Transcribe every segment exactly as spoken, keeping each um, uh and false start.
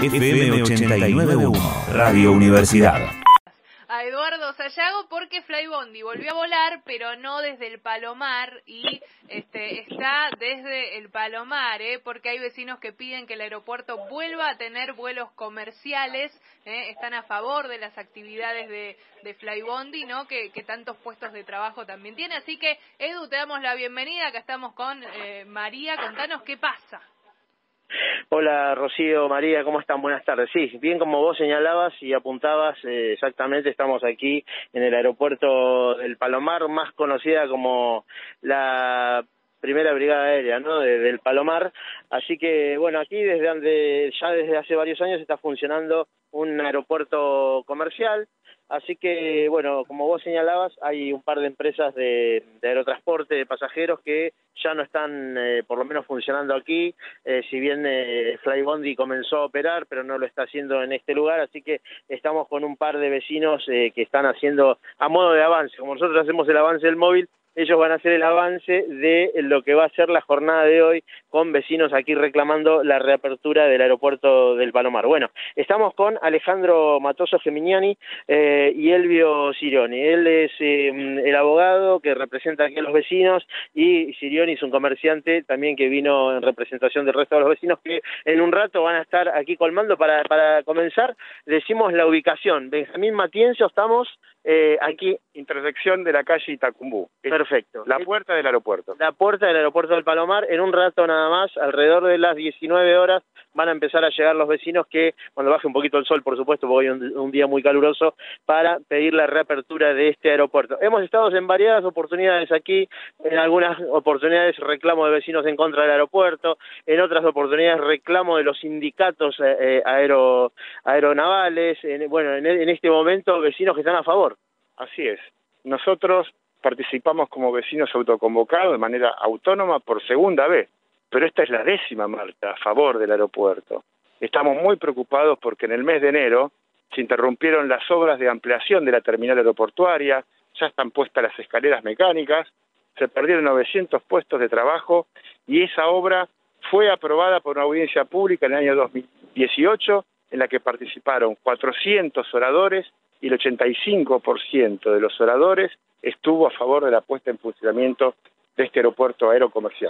F M ochenta y nueve punto uno, Radio Universidad. A Eduardo Sayago porque Flybondi volvió a volar, pero no desde el Palomar, y este está desde el Palomar, ¿eh? Porque hay vecinos que piden que el aeropuerto vuelva a tener vuelos comerciales, ¿eh? Están a favor de las actividades de, de Flybondi, ¿no? Que, que tantos puestos de trabajo también tiene. Así que, Edu, te damos la bienvenida. Acá estamos con eh, María. Contanos qué pasa. Hola Rocío, María, ¿cómo están? Buenas tardes. Sí, bien como vos señalabas y apuntabas, eh, exactamente estamos aquí en el aeropuerto del Palomar, más conocida como la primera brigada aérea, ¿no? De, del Palomar. Así que, bueno, aquí desde donde ya desde hace varios años está funcionando un aeropuerto comercial. Así que, bueno, como vos señalabas, hay un par de empresas de, de aerotransporte de pasajeros que ya no están, eh, por lo menos, funcionando aquí, eh, si bien eh, Flybondi comenzó a operar, pero no lo está haciendo en este lugar, así que estamos con un par de vecinos eh, que están haciendo a modo de avance. Como nosotros hacemos el avance del móvil, ellos van a hacer el avance de lo que va a ser la jornada de hoy con vecinos aquí reclamando la reapertura del aeropuerto del Palomar. Bueno, estamos con Alejandro Matoso Geminiani eh, y Elvio Sirioni. Él es eh, el abogado que representa aquí a los vecinos y Sirioni es un comerciante también que vino en representación del resto de los vecinos que en un rato van a estar aquí colmando. Para, para comenzar, decimos la ubicación. Benjamín Matienzo, estamos eh, aquí. Intersección de la calle Itacumbú. Perfecto. La puerta del aeropuerto. La puerta del aeropuerto del Palomar. En un rato nada más, alrededor de las diecinueve horas, van a empezar a llegar los vecinos que, cuando baje un poquito el sol, por supuesto, porque hoy es un, un día muy caluroso, para pedir la reapertura de este aeropuerto. Hemos estado en variadas oportunidades aquí, en algunas oportunidades reclamo de vecinos en contra del aeropuerto, en otras oportunidades reclamo de los sindicatos eh, eh, aero, aeronavales, en, bueno, en, en este momento vecinos que están a favor. Así es. Nosotros participamos como vecinos autoconvocados de manera autónoma por segunda vez, pero esta es la décima marcha a favor del aeropuerto. Estamos muy preocupados porque en el mes de enero se interrumpieron las obras de ampliación de la terminal aeroportuaria, ya están puestas las escaleras mecánicas, se perdieron novecientos puestos de trabajo y esa obra fue aprobada por una audiencia pública en el año dos mil dieciocho en la que participaron cuatrocientos oradores y el ochenta y cinco por ciento de los oradores estuvo a favor de la puesta en funcionamiento de este aeropuerto aerocomercial.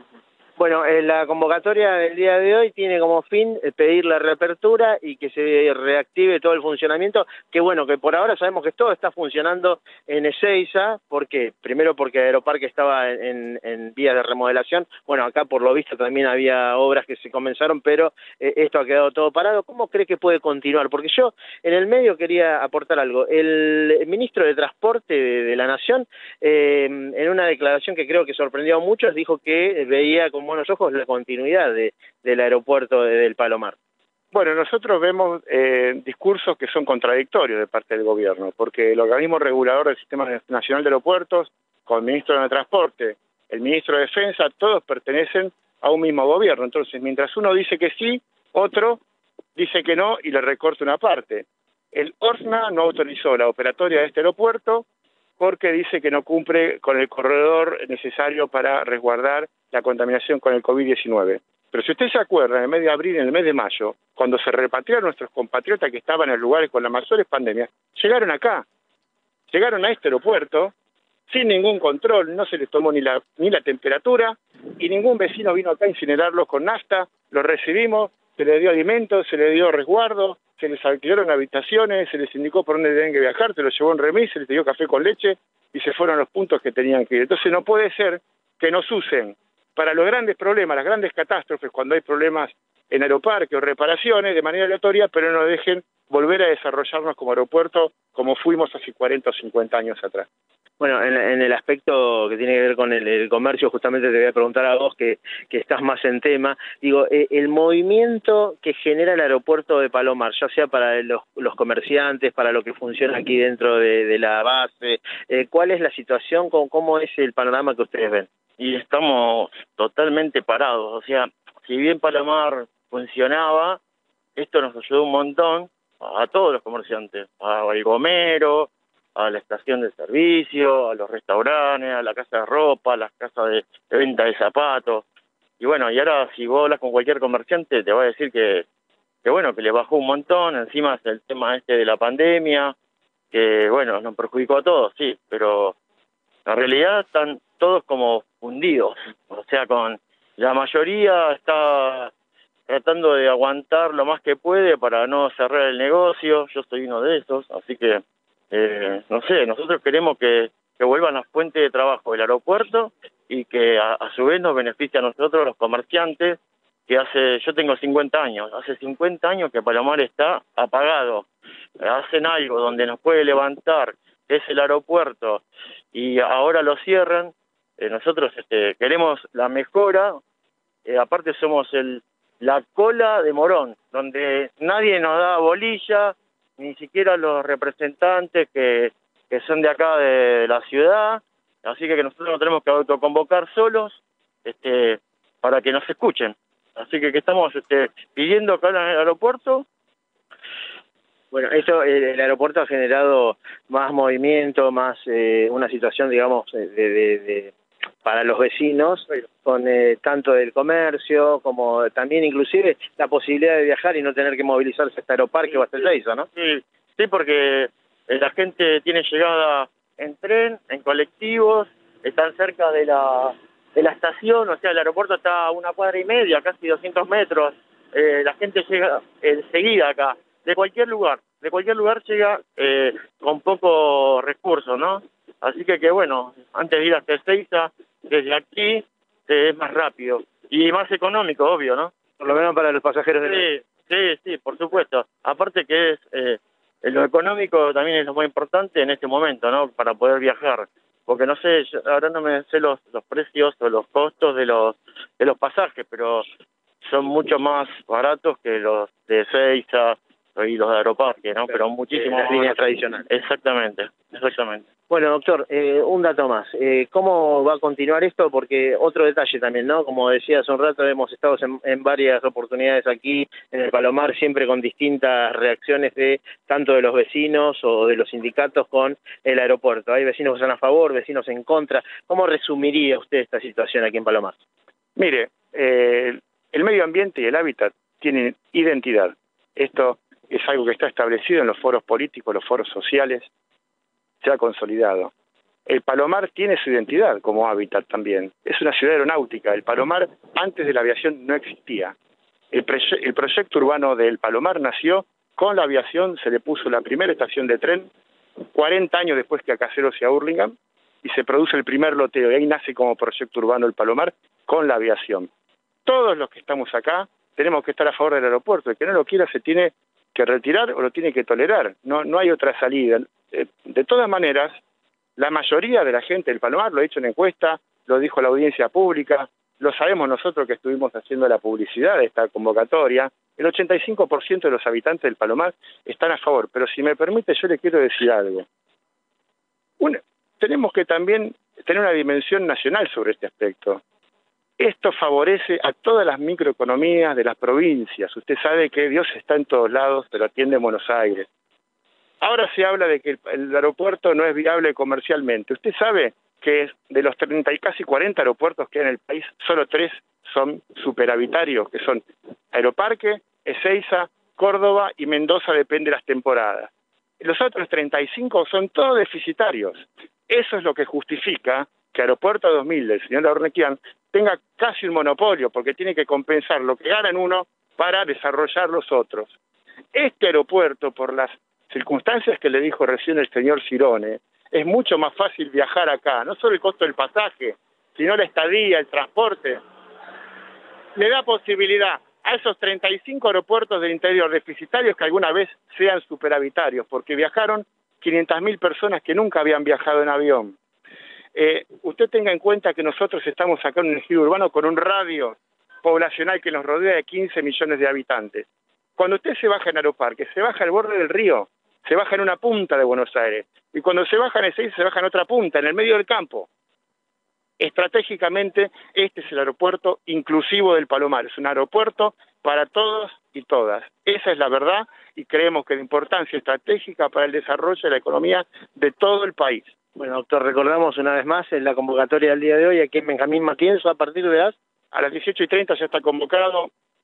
Bueno, eh, la convocatoria del día de hoy tiene como fin eh, pedir la reapertura y que se reactive todo el funcionamiento, que bueno, que por ahora sabemos que todo está funcionando en Ezeiza. ¿Por qué? Primero porque Aeroparque estaba en, en, en vías de remodelación. Bueno, acá por lo visto también había obras que se comenzaron, pero eh, esto ha quedado todo parado. ¿Cómo cree que puede continuar? Porque yo en el medio quería aportar algo. El ministro de Transporte de, de la Nación, eh, en una declaración que creo que sorprendió a muchos, dijo que veía como buenos ojos la continuidad de, del aeropuerto de, del Palomar. Bueno, nosotros vemos eh, discursos que son contradictorios de parte del gobierno, porque el organismo regulador del Sistema Nacional de Aeropuertos, con el ministro de Transporte, el ministro de Defensa, todos pertenecen a un mismo gobierno. Entonces, mientras uno dice que sí, otro dice que no y le recorta una parte. El ORSNA no autorizó la operatoria de este aeropuerto porque dice que no cumple con el corredor necesario para resguardar la contaminación con el COVID diecinueve. Pero si usted se acuerda, en el mes de abril, en el mes de mayo, cuando se repatriaron nuestros compatriotas que estaban en lugares con las mayores pandemias, llegaron acá, llegaron a este aeropuerto sin ningún control, no se les tomó ni la, ni la temperatura, y ningún vecino vino acá a incinerarlos con nafta, los recibimos, se les dio alimentos, se les dio resguardo, se les alquilaron habitaciones, se les indicó por dónde tenían que viajar, se los llevó en remis, se les dio café con leche y se fueron a los puntos que tenían que ir. Entonces no puede ser que nos usen para los grandes problemas, las grandes catástrofes, cuando hay problemas en aeroparque o reparaciones de manera aleatoria, pero no dejen volver a desarrollarnos como aeropuerto como fuimos hace cuarenta o cincuenta años atrás. Bueno, en, en el aspecto que tiene que ver con el, el comercio, justamente te voy a preguntar a vos que, que estás más en tema. Digo, eh, el movimiento que genera el aeropuerto de Palomar, ya sea para los, los comerciantes, para lo que funciona aquí dentro de, de la base, eh, ¿cuál es la situación? ¿Cómo, cómo es el panorama que ustedes ven? Y estamos totalmente parados. O sea, si bien Palomar funcionaba, esto nos ayudó un montón a todos los comerciantes, al gomero, a la estación de servicio, a los restaurantes, a la casa de ropa, a las casas de, de venta de zapatos. Y bueno, y ahora si vos hablas con cualquier comerciante te va a decir que que bueno, que le bajó un montón, encima es el tema este de la pandemia, que bueno, nos perjudicó a todos, sí, pero en realidad están todos como fundidos, o sea, con la mayoría está tratando de aguantar lo más que puede para no cerrar el negocio. Yo soy uno de esos, así que, eh, no sé, nosotros queremos que, que vuelvan las fuentes de trabajo del aeropuerto y que a, a su vez nos beneficie a nosotros los comerciantes, que hace, yo tengo cincuenta años, hace cincuenta años que Palomar está apagado, hacen algo donde nos puede levantar, que es el aeropuerto, y ahora lo cierran. Eh, nosotros este, queremos la mejora, eh, aparte somos el la cola de Morón, donde nadie nos da bolilla, ni siquiera los representantes que, que son de acá de la ciudad, así que nosotros nos tenemos que autoconvocar solos este, para que nos escuchen. Así que, que estamos este, pidiendo acá en el aeropuerto. Bueno, eso, el, el aeropuerto ha generado más movimiento, más eh, una situación, digamos, de, de, de para los vecinos, con eh, tanto del comercio como también inclusive la posibilidad de viajar y no tener que movilizarse hasta Aeroparque o hasta Ezeiza, ¿no? Sí, sí, porque la gente tiene llegada en tren, en colectivos, están cerca de la de la estación, o sea, el aeropuerto está a una cuadra y media, casi doscientos metros, eh, la gente llega enseguida acá, de cualquier lugar, de cualquier lugar llega eh, con poco recurso, ¿no? Así que, que bueno, antes de ir hasta Ezeiza, desde aquí eh, es más rápido y más económico, obvio, ¿no? Por lo menos para los pasajeros. Sí, sí, sí, por supuesto. Aparte que es eh, lo económico también es lo más importante en este momento, ¿no? Para poder viajar. Porque no sé, yo ahora no me sé los, los precios o los costos de los de los pasajes, pero son mucho más baratos que los de Ezeiza y los de Aeroparque, ¿no? Pero muchísimo las líneas tradicionales. Exactamente, exactamente. Bueno, doctor, eh, un dato más. Eh, ¿Cómo va a continuar esto? Porque otro detalle también, ¿no? Como decía hace un rato, hemos estado en, en varias oportunidades aquí en el Palomar, siempre con distintas reacciones de tanto de los vecinos o de los sindicatos con el aeropuerto. Hay vecinos que están a favor, vecinos en contra. ¿Cómo resumiría usted esta situación aquí en Palomar? Mire, eh, el medio ambiente y el hábitat tienen identidad. Esto es algo que está establecido en los foros políticos, los foros sociales, se ha consolidado. El Palomar tiene su identidad como hábitat también. Es una ciudad aeronáutica. El Palomar antes de la aviación no existía. El, el proyecto urbano del Palomar nació con la aviación, se le puso la primera estación de tren, cuarenta años después que a Caseros y a Hurlingham, y se produce el primer loteo, y ahí nace como proyecto urbano el Palomar con la aviación. Todos los que estamos acá tenemos que estar a favor del aeropuerto. El que no lo quiera se tiene que retirar o lo tiene que tolerar. No, no hay otra salida. De todas maneras, la mayoría de la gente del Palomar, lo ha dicho en encuesta, lo dijo la audiencia pública, lo sabemos nosotros que estuvimos haciendo la publicidad de esta convocatoria, el ochenta y cinco por ciento de los habitantes del Palomar están a favor. Pero si me permite, yo le quiero decir algo. Una, tenemos que también tener una dimensión nacional sobre este aspecto. Esto favorece a todas las microeconomías de las provincias. Usted sabe que Dios está en todos lados, pero atiende en Buenos Aires. Ahora se habla de que el, el aeropuerto no es viable comercialmente. Usted sabe que de los treinta y casi cuarenta aeropuertos que hay en el país, solo tres son superavitarios, que son Aeroparque, Ezeiza, Córdoba y Mendoza, depende de las temporadas. Los otros treinta y cinco son todos deficitarios. Eso es lo que justifica que Aeropuerto dos mil del señor Ornequian tenga casi un monopolio, porque tiene que compensar lo que ganan uno para desarrollar los otros. Este aeropuerto, por las circunstancias que le dijo recién el señor Cirone, es mucho más fácil viajar acá, no solo el costo del pasaje, sino la estadía, el transporte. Le da posibilidad a esos treinta y cinco aeropuertos del interior deficitarios que alguna vez sean superavitarios, porque viajaron quinientas mil personas que nunca habían viajado en avión. Eh, usted tenga en cuenta que nosotros estamos acá en un ejido urbano con un radio poblacional que nos rodea de quince millones de habitantes. Cuando usted se baja en Aeroparque, se baja al borde del río, se baja en una punta de Buenos Aires, y cuando se baja en Ezeiza, se baja en otra punta, en el medio del campo. Estratégicamente, este es el aeropuerto inclusivo del Palomar, es un aeropuerto para todos y todas. Esa es la verdad, y creemos que de importancia estratégica para el desarrollo de la economía de todo el país. Bueno, doctor, recordamos una vez más en la convocatoria del día de hoy aquí en Benjamín Matienzo, a partir de las... A las dieciocho y treinta ya está convocado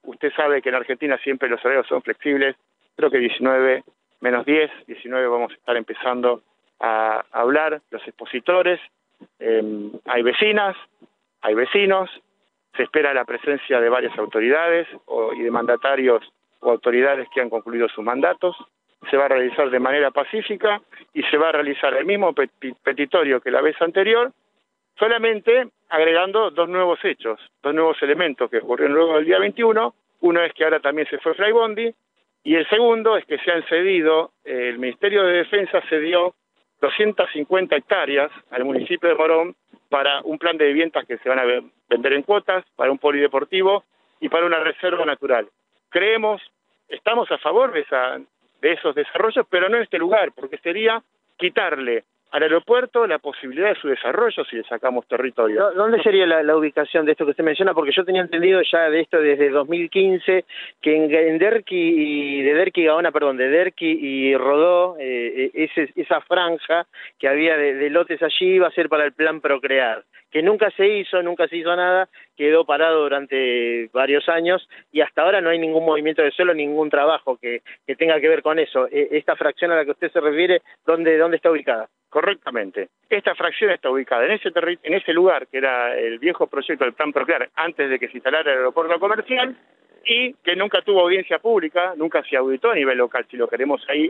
Usted sabe que en Argentina siempre los horarios son flexibles. Creo que diecinueve menos diez, diecinueve vamos a estar empezando a hablar, los expositores. Eh, hay vecinas, hay vecinos. Se espera la presencia de varias autoridades o, y de mandatarios o autoridades que han concluido sus mandatos. Se va a realizar de manera pacífica y se va a realizar el mismo petitorio que la vez anterior, solamente agregando dos nuevos hechos, dos nuevos elementos que ocurrieron luego del día veintiuno. Uno es que ahora también se fue Flybondi, y el segundo es que se han cedido, eh, el Ministerio de Defensa cedió doscientas cincuenta hectáreas al municipio de Morón para un plan de viviendas que se van a vender en cuotas, para un polideportivo y para una reserva natural. Creemos, estamos a favor de, esa, de esos desarrollos, pero no en este lugar, porque sería quitarle al aeropuerto la posibilidad de su desarrollo si le sacamos territorio. ¿Dónde sería la, la ubicación de esto que usted menciona? Porque yo tenía entendido ya de esto desde dos mil quince, que en, en Derqui y de Derqui Gaona, perdón, de Derqui y Rodó, eh, ese, esa franja que había de, de lotes allí iba a ser para el plan Procrear, que nunca se hizo, nunca se hizo nada, quedó parado durante varios años y hasta ahora no hay ningún movimiento de suelo, ningún trabajo que, que tenga que ver con eso. Esta fracción a la que usted se refiere, ¿dónde, dónde está ubicada? Correctamente. Esta fracción está ubicada en ese terri en ese lugar que era el viejo proyecto del Plan Procrear antes de que se instalara el aeropuerto comercial y que nunca tuvo audiencia pública, nunca se auditó a nivel local, si lo queremos ahí,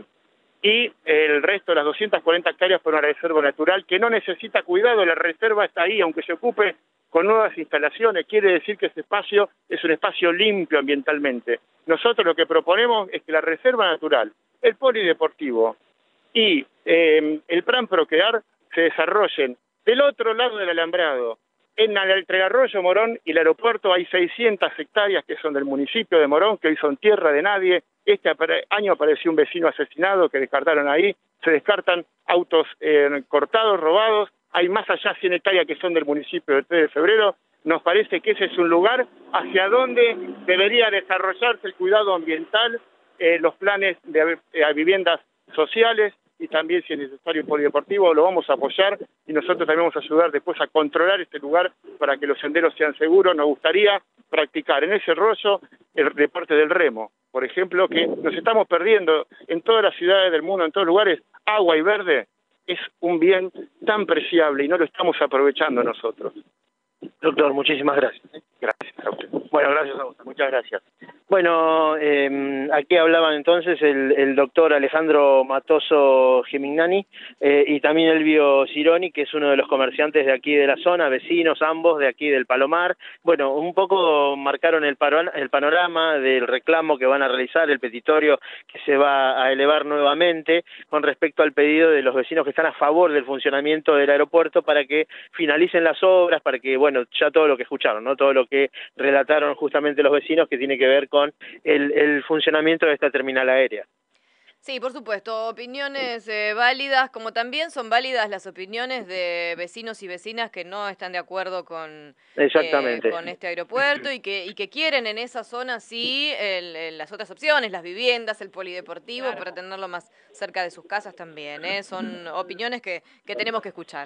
y el resto de las doscientas cuarenta hectáreas por una reserva natural que no necesita cuidado. La reserva está ahí, aunque se ocupe con nuevas instalaciones, quiere decir que ese espacio es un espacio limpio ambientalmente. Nosotros lo que proponemos es que la reserva natural, el polideportivo y eh, el plan Procrear se desarrollen del otro lado del alambrado. En el, entre Arroyo Morón y el aeropuerto hay seiscientas hectáreas que son del municipio de Morón, que hoy son tierra de nadie. Este año apareció un vecino asesinado que descartaron ahí, se descartan autos eh, cortados, robados. Hay más allá cien hectáreas que son del municipio de tres de febrero. Nos parece que ese es un lugar hacia donde debería desarrollarse el cuidado ambiental, eh, los planes de eh, viviendas sociales y también, si es necesario, el polideportivo, lo vamos a apoyar y nosotros también vamos a ayudar después a controlar este lugar para que los senderos sean seguros. Nos gustaría practicar en ese rollo el deporte del remo, por ejemplo, que nos estamos perdiendo en todas las ciudades del mundo, en todos lugares. Agua y verde es un bien tan preciable y no lo estamos aprovechando nosotros. Doctor, muchísimas gracias. Gracias a usted. Bueno, gracias a usted. Muchas gracias. Bueno, eh, aquí hablaban entonces el, el doctor Alejandro Matoso Gimignani eh, y también Elvio Cironi, que es uno de los comerciantes de aquí de la zona, vecinos ambos de aquí del Palomar. Bueno, un poco marcaron el, paro, el panorama del reclamo que van a realizar, el petitorio que se va a elevar nuevamente con respecto al pedido de los vecinos que están a favor del funcionamiento del aeropuerto para que finalicen las obras, para que, bueno, ya todo lo que escucharon, ¿no? Todo lo que relataron justamente los vecinos que tiene que ver con con el, el funcionamiento de esta terminal aérea. Sí, por supuesto, opiniones eh, válidas, como también son válidas las opiniones de vecinos y vecinas que no están de acuerdo con, Exactamente. Eh, con este aeropuerto y que, y que quieren en esa zona sí el, el, las otras opciones, las viviendas, el polideportivo, claro, para tenerlo más cerca de sus casas también. ¿eh? Son opiniones que, que tenemos que escuchar.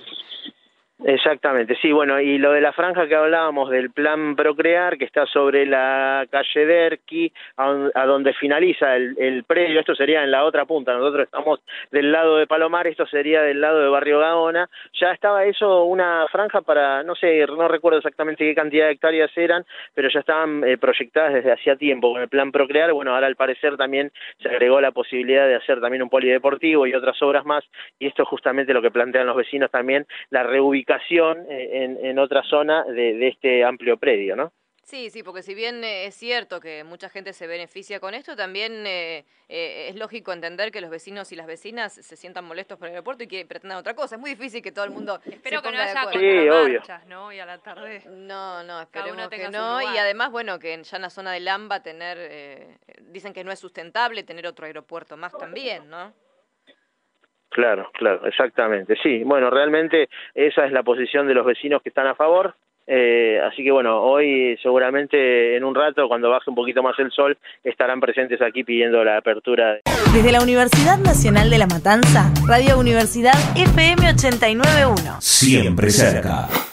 Exactamente, sí, bueno, y lo de la franja que hablábamos del plan Procrear, que está sobre la calle Derqui, a, a donde finaliza el, el predio, esto sería en la otra punta, nosotros estamos del lado de Palomar, esto sería del lado de Barrio Gaona, ya estaba eso una franja para, no sé, no recuerdo exactamente qué cantidad de hectáreas eran, pero ya estaban eh, proyectadas desde hacía tiempo con el plan Procrear. Bueno, ahora al parecer también se agregó la posibilidad de hacer también un polideportivo y otras obras más, y esto es justamente lo que plantean los vecinos también, la reubicación En, en otra zona de, de este amplio predio, ¿no? Sí, sí, porque si bien eh, es cierto que mucha gente se beneficia con esto, también eh, eh, es lógico entender que los vecinos y las vecinas se sientan molestos por el aeropuerto y que pretendan otra cosa. Es muy difícil que todo el mundo Espero se que no ponga de haya acuerdo. Sí, obvio. marchas, ¿no? Y a la tarde. No, no, Cada uno esperemos tenga que su no. lugar. Y además, bueno, que ya en la zona de Lamba tener, eh, dicen que no es sustentable tener otro aeropuerto más también, ¿no? Claro, claro, exactamente, sí. Bueno, realmente esa es la posición de los vecinos que están a favor, eh, así que bueno, hoy seguramente en un rato, cuando baje un poquito más el sol, estarán presentes aquí pidiendo la apertura. Desde la Universidad Nacional de La Matanza, Radio Universidad F M ochenta y nueve punto uno. Siempre cerca.